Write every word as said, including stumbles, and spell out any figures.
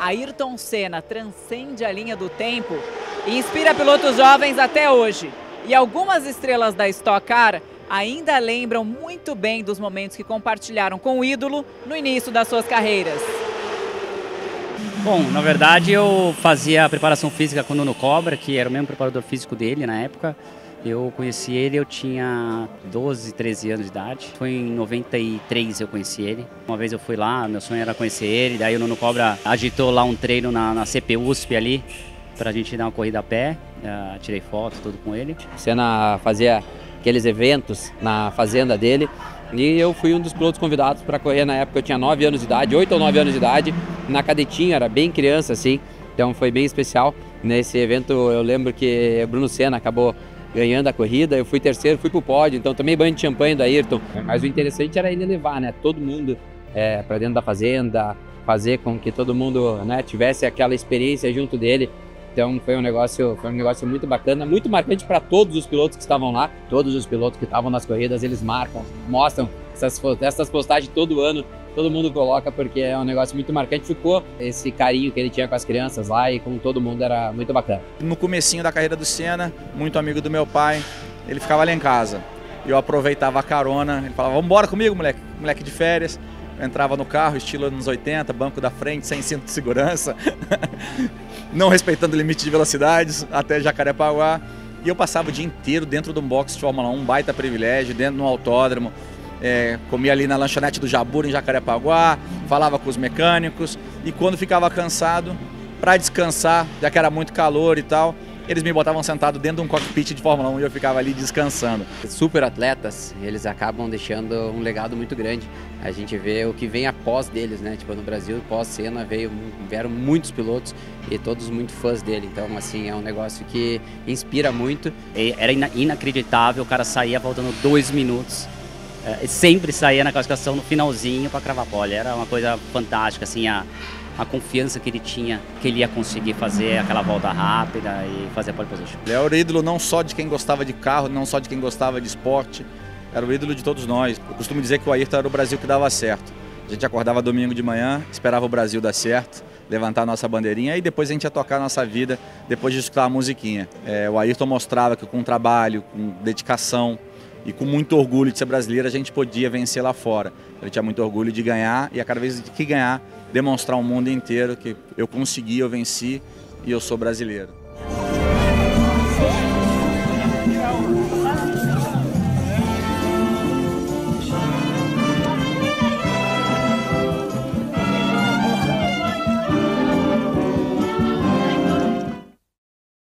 Ayrton Senna transcende a linha do tempo e inspira pilotos jovens até hoje. E algumas estrelas da Stock Car ainda lembram muito bem dos momentos que compartilharam com o ídolo no início das suas carreiras. Bom, na verdade eu fazia a preparação física com o Nuno Cobra, que era o mesmo preparador físico dele na época. Eu conheci ele, eu tinha doze, treze anos de idade. Foi em noventa e três eu conheci ele. Uma vez eu fui lá, meu sonho era conhecer ele, daí o Nuno Cobra agitou lá um treino na, na C P U S P ali, pra gente dar uma corrida a pé. Uh, tirei foto, tudo com ele. O Senna fazia aqueles eventos na fazenda dele e eu fui um dos pilotos convidados para correr na época. Eu tinha nove anos de idade, oito ou nove anos de idade, na cadetinha, era bem criança assim, então foi bem especial. Nesse evento eu lembro que o Bruno Senna acabou ganhando a corrida, eu fui terceiro, fui pro pódio, então tomei banho de champanhe do Ayrton. Mas o interessante era ele levar, né, todo mundo é, para dentro da fazenda, fazer com que todo mundo, né, tivesse aquela experiência junto dele. Então foi um negócio, foi um negócio muito bacana, muito marcante para todos os pilotos que estavam lá. Todos os pilotos que estavam nas corridas, eles marcam, mostram essas, essas postagens todo ano, todo mundo coloca, porque é um negócio muito marcante. Ficou esse carinho que ele tinha com as crianças lá e com todo mundo, era muito bacana. No comecinho da carreira do Senna, muito amigo do meu pai, ele ficava lá em casa. Eu aproveitava a carona, ele falava, vamos embora comigo, moleque, moleque de férias. Eu entrava no carro, estilo anos oitenta, banco da frente, sem cinto de segurança, não respeitando o limite de velocidades, até Jacarepaguá. E eu passava o dia inteiro dentro de um box de Fórmula um, um baita privilégio, dentro de um autódromo. É, comia ali na lanchonete do Jabura, em Jacarepaguá, falava com os mecânicos. E quando ficava cansado, para descansar, já que era muito calor e tal, eles me botavam sentado dentro de um cockpit de Fórmula um e eu ficava ali descansando. Super atletas, eles acabam deixando um legado muito grande. A gente vê o que vem após deles, né? Tipo, no Brasil, pós-Senna, veio, vieram muitos pilotos e todos muito fãs dele. Então, assim, é um negócio que inspira muito. E era ina inacreditável, o cara saía faltando dois minutos. É, sempre saía na classificação no finalzinho para cravar pole. Era uma coisa fantástica, assim, a... a confiança que ele tinha, que ele ia conseguir fazer aquela volta rápida e fazer a pole position. Ele era o ídolo não só de quem gostava de carro, não só de quem gostava de esporte, era o ídolo de todos nós. Eu costumo dizer que o Ayrton era o Brasil que dava certo. A gente acordava domingo de manhã, esperava o Brasil dar certo, levantar a nossa bandeirinha e depois a gente ia tocar a nossa vida, depois de escutar a musiquinha. É, o Ayrton mostrava que com trabalho, com dedicação e com muito orgulho de ser brasileiro, a gente podia vencer lá fora. Ele tinha muito orgulho de ganhar e a cada vez que ganhar, demonstrar ao mundo inteiro que eu consegui, eu venci e eu sou brasileiro.